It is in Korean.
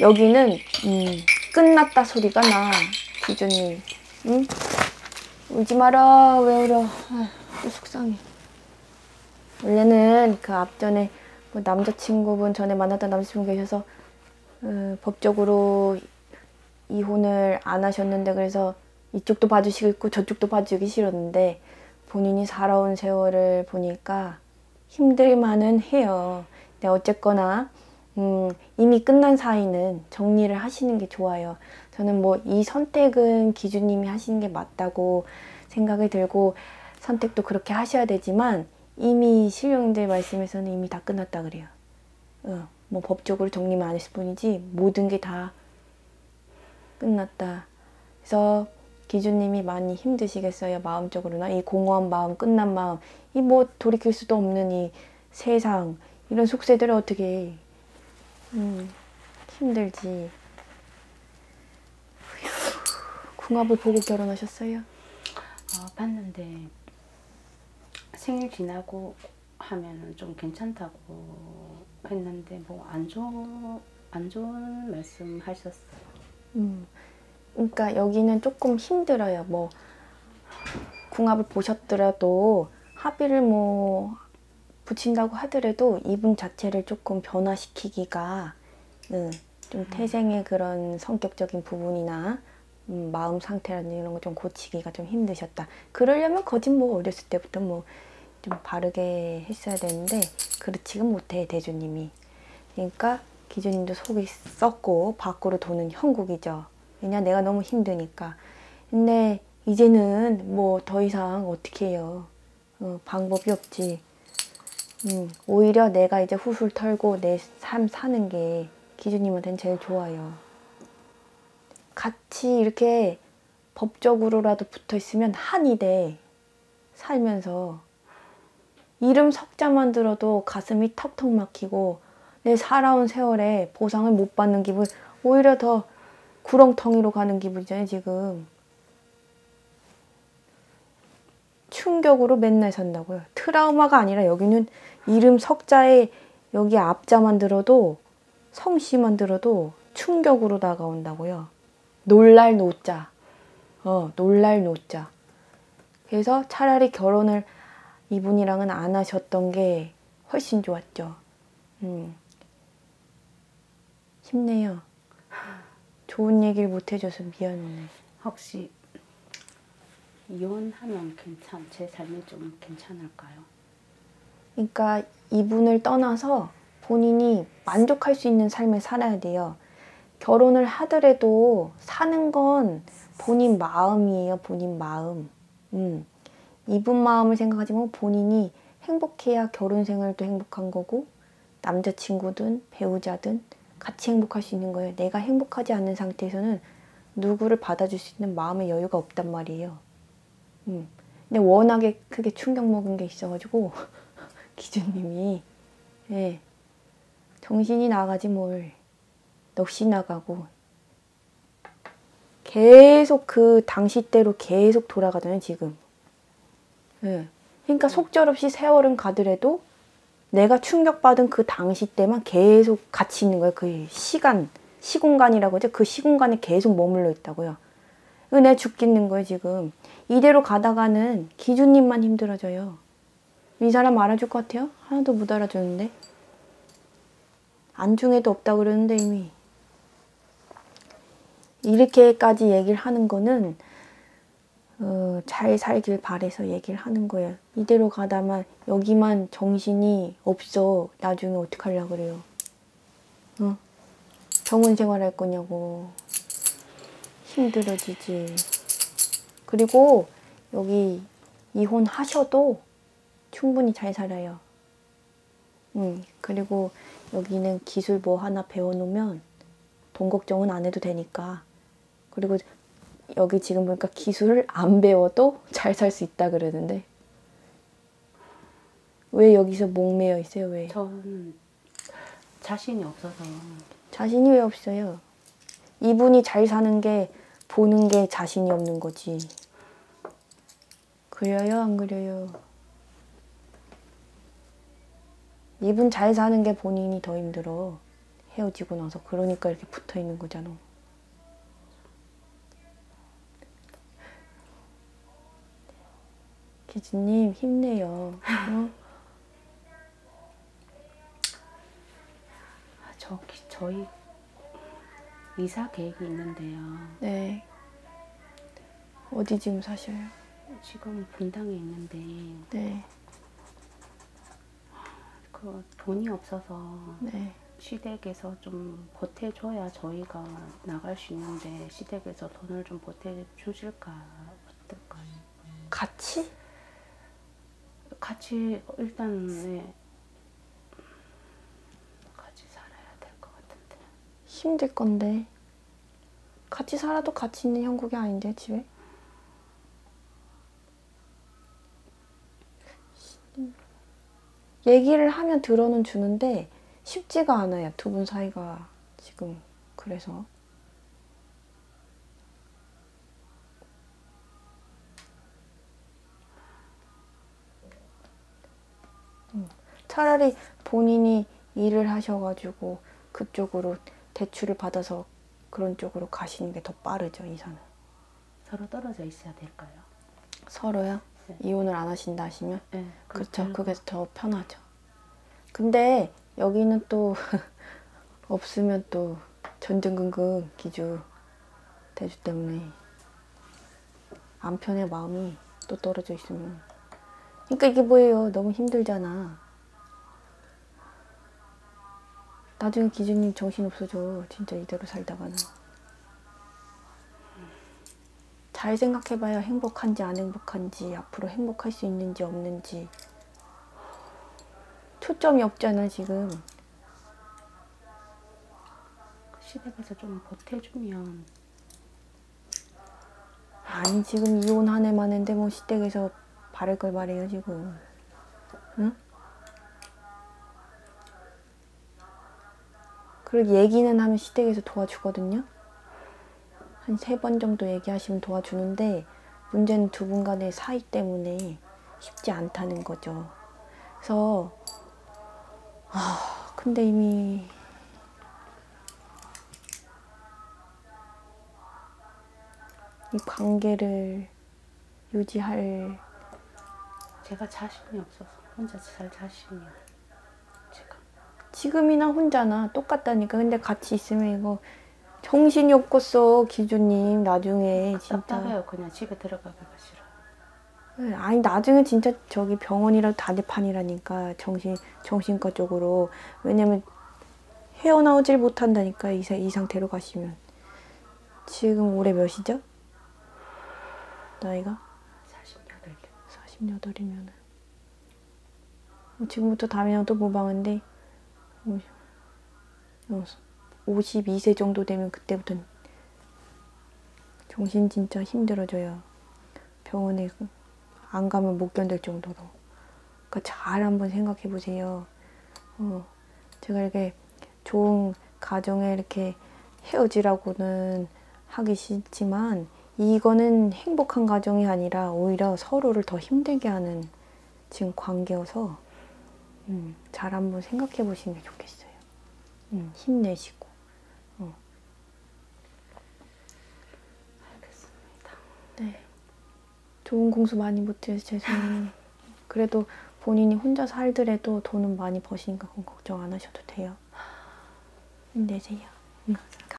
여기는 끝났다 소리가 나. 기준님. 응? 울지 마라. 왜 울어? 또 속상해. 원래는 그 앞전에 뭐 남자친구분, 전에 만났던 남자친구 계셔서 법적으로 이혼을 안 하셨는데, 그래서 이쪽도 봐주시고 저쪽도 봐주기 싫었는데 본인이 살아온 세월을 보니까 힘들만은 해요. 근데 어쨌거나 이미 끝난 사이는 정리를 하시는 게 좋아요. 저는 뭐 이 선택은 기준님이 하시는 게 맞다고 생각이 들고 선택도 그렇게 하셔야 되지만, 이미 신령들 말씀에서는 이미 다 끝났다 그래요. 뭐 법적으로 정리만 안 했을 뿐이지 모든 게 다 끝났다. 그래서 기준님이 많이 힘드시겠어요. 마음적으로나 이 공허한 마음, 끝난 마음, 이 뭐 돌이킬 수도 없는 이 세상, 이런 속세들을 어떻게 힘들지. 궁합을 보고 결혼하셨어요? 봤는데 생일 지나고 하면은 좀 괜찮다고 했는데 뭐 안 좋은 말씀 하셨어요. 그러니까 여기는 조금 힘들어요. 뭐 궁합을 보셨더라도 합의를 뭐 붙인다고 하더라도 이분 자체를 조금 변화시키기가 좀 태생의 그런 성격적인 부분이나 마음 상태라든지 이런 거 좀 고치기가 좀 힘드셨다. 그러려면 거짓 뭐 어렸을 때부터 뭐 좀 바르게 했어야 되는데 그렇지가 못해, 대주님이. 그러니까 기준님도 속이 썩고 밖으로 도는 형국이죠. 왜냐, 내가 너무 힘드니까. 근데 이제는 뭐 더 이상 어떻게 해요. 방법이 없지. 오히려 내가 이제 훌훌 털고 내 삶 사는 게 기준님한테는 제일 좋아요. 같이 이렇게 법적으로라도 붙어 있으면 한이 돼. 살면서 이름 석자만 들어도 가슴이 턱턱 막히고 내 살아온 세월에 보상을 못 받는 기분, 오히려 더 구렁텅이로 가는 기분이잖아요. 지금 충격으로 맨날 산다고요. 트라우마가 아니라 여기는 이름 석자에 여기 앞자만 들어도, 성씨만 들어도 충격으로 다가온다고요. 놀랄 노자. 놀랄 노자. 그래서 차라리 결혼을 이분이랑은 안 하셨던 게 훨씬 좋았죠. 힘내요. 좋은 얘기를 못 해줘서 미안해. 혹시 이혼하면 제 삶이 좀 괜찮을까요? 그러니까 이분을 떠나서 본인이 만족할 수 있는 삶을 살아야 돼요. 결혼을 하더라도 사는 건 본인 마음이에요. 본인 마음. 이분 마음을 생각하지만 본인이 행복해야 결혼 생활도 행복한 거고, 남자친구든 배우자든 같이 행복할 수 있는 거예요. 내가 행복하지 않은 상태에서는 누구를 받아줄 수 있는 마음의 여유가 없단 말이에요. 근데 워낙에 크게 충격 먹은 게 있어가지고 기준님이 정신이 나가지 뭘, 넋이 나가고 계속 그 당시대로 계속 돌아가잖아요 지금. 그러니까 속절없이 세월은 가더라도 내가 충격받은 그 당시 때만 계속 같이 있는 거예요. 그 시간, 시공간이라고 하죠. 그 시공간에 계속 머물러 있다고요. 내가 죽겠는 거예요 지금. 이대로 가다가는 기준님만 힘들어져요. 이 사람 알아줄 것 같아요? 하나도 못 알아주는데. 안중에도 없다 그러는데 이미. 이렇게까지 얘기를 하는 거는 잘 살길 바래서 얘기를 하는 거예요. 이대로 가다만 여기만 정신이 없어. 나중에 어떡하려고 그래요. 병원 생활할 거냐고. 힘들어지지. 그리고 여기 이혼하셔도 충분히 잘 살아요. 그리고 여기는 기술 뭐 하나 배워놓으면 돈 걱정은 안 해도 되니까. 그리고 여기 지금 보니까 기술을 안 배워도 잘 살 수 있다 그러는데 왜 여기서 목매여 있어요? 왜? 저는 자신이 없어서. 자신이 왜 없어요? 이분이 잘 사는 게 보는 게 자신이 없는 거지. 그래요? 안 그래요? 이분 잘 사는 게 본인이 더 힘들어. 헤어지고 나서. 그러니까 이렇게 붙어 있는 거잖아. 기준님 힘내요. 어? 저희 이사 계획이 있는데요. 네. 어디 지금 사셔요? 지금 분당에 있는데 네. 그 돈이 없어서 네. 시댁에서 좀 보태줘야 저희가 나갈 수 있는데 시댁에서 돈을 좀 보태주실까 어떨까요? 같이? 같이 일단 네, 같이 살아야 될 것 같은데. 힘들 건데. 같이 살아도 같이 있는 형국이 아닌데 집에? 얘기를 하면 들어는 주는데 쉽지가 않아요. 두 분 사이가 지금. 그래서 차라리 본인이 일을 하셔가지고 그쪽으로 대출을 받아서 그런 쪽으로 가시는 게 더 빠르죠. 이사는. 서로 떨어져 있어야 될까요? 서로요? 네. 이혼을 안 하신다 하시면? 네. 그렇죠. 그게 더 편하죠. 근데 여기는 또 없으면 또 전전긍긍 기주 대주 때문에 남편의 마음이 또 떨어져 있으면, 그러니까 이게 뭐예요. 너무 힘들잖아. 나중에 기주님 정신 없어져. 진짜 이대로 살다가는. 잘 생각해봐야 행복한지 안 행복한지, 앞으로 행복할 수 있는지 없는지. 초점이 없잖아 지금. 시댁에서 좀 보태주면. 아니 지금 이혼 한 해 만인데 뭐 시댁에서 바랄 걸 바래요 지금. 응? 그리고 얘기는 하면 시댁에서 도와주거든요. 한 3번 정도 얘기하시면 도와주는데 문제는 두 분 간의 사이 때문에 쉽지 않다는 거죠. 그래서 근데 이미 이 관계를 유지할 제가 자신이 없어서 혼자 살 자신이요. 제가. 지금이나 혼자나 똑같다니까. 근데 같이 있으면 이거 정신이 없겠어 기주님. 나중에 진짜. 답답해요. 그냥 집에 들어가기가 싫어요. 아니 나중에 진짜 저기 병원이라도 다대판이라니까. 정신과 쪽으로. 왜냐면 헤어나오질 못한다니까 이 상태로 가시면. 지금 올해 몇이죠? 나이가? 48년. 48이면은 지금부터 다면도 무방한데 52세 정도 되면 그때부터는 정신 진짜 힘들어져요. 병원에 안 가면 못 견딜 정도로. 그러니까 잘 한번 생각해 보세요. 제가 이렇게 좋은 가정에 이렇게 헤어지라고는 하기 싫지만 이거는 행복한 가정이 아니라 오히려 서로를 더 힘들게 하는 지금 관계여서 잘 한번 생각해 보시는 게 좋겠어요. 힘내시고. 알겠습니다. 네. 좋은 공수 많이 못 드려서 죄송해요. 그래도 본인이 혼자 살더라도 돈은 많이 버시니까 그건 걱정 안 하셔도 돼요. 힘내세요.